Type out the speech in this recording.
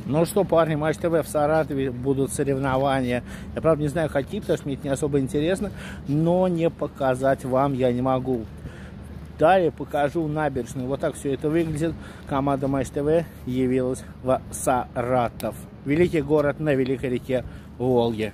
Ну что, парни, Матч ТВ в Саратове будут соревнования. Я, правда, не знаю, какие, потому что мне это не особо интересно, но не показать вам я не могу. Далее покажу набережную. Вот так все это выглядит. Команда Матч ТВ явилась в Саратов. Великий город на великой реке Волге.